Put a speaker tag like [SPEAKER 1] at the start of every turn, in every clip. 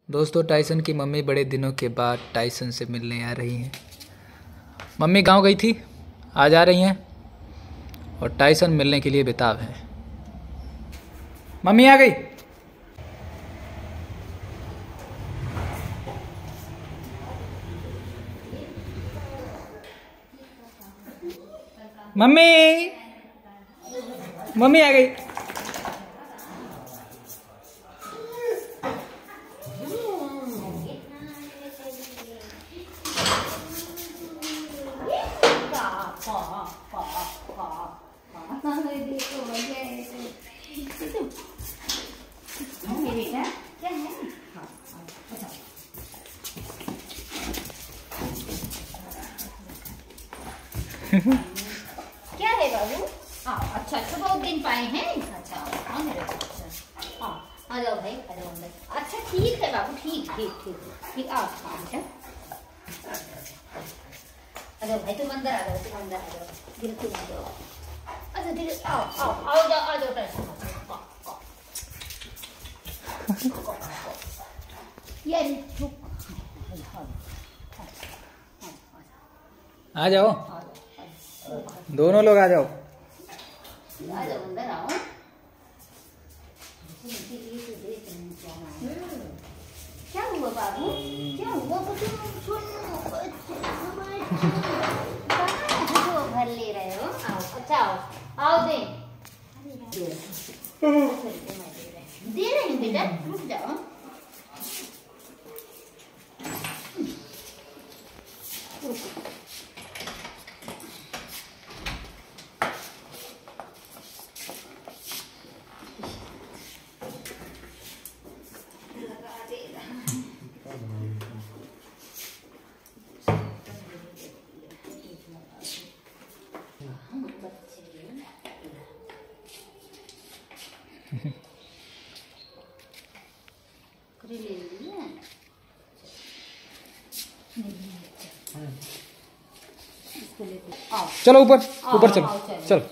[SPEAKER 1] दोस्तों, टाइसन की मम्मी बड़े दिनों के बाद टाइसन से मिलने आ रही हैं। मम्मी गांव गई थी, आज आ रही हैं और टाइसन मिलने के लिए बेताब है। मम्मी आ गई। मम्मी मम्मी आ गई।
[SPEAKER 2] क्या है बाबू? अच्छा अच्छा, बहुत दिन पाए हैं। अच्छा हाँ मेरे अच्छा, हाँ आ जाओ भाई, आ जाओ अंदर। अच्छा ठीक है बाबू, ठीक ठीक ठीक ठीक, आओ बेटा, आ जाओ भाई, तुम अंदर आ जाओ, तुम अंदर आ जाओ, बिल्कुल आ जाओ। अच्छा धीरे, आओ आओ आओ जाओ, आ जाओ यार,
[SPEAKER 1] आ जाओ, दोनों लोग आ जाओ।
[SPEAKER 2] आ जाओ अंदर आओ। क्या हुआ बाबू? क्या हुआ? भर ले रहे हो? आओ, अच्छा आओ आओ, दे रही हूँ बेटा, रुक जाओ। ले लिया इसको लेके आओ।
[SPEAKER 1] चलो ऊपर ऊपर चलो, चलो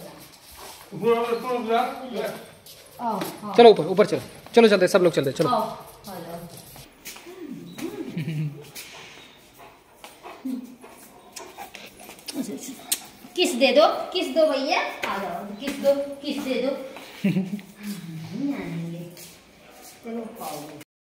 [SPEAKER 1] चलो ऊपर ऊपर चलो, चलो चलते, सब लोग चलते, चलो।
[SPEAKER 2] किस दे दो, किस दो भैया, आ जाओ, किस दो, किस दे दो। नहीं आएंगे, चलो खाओ।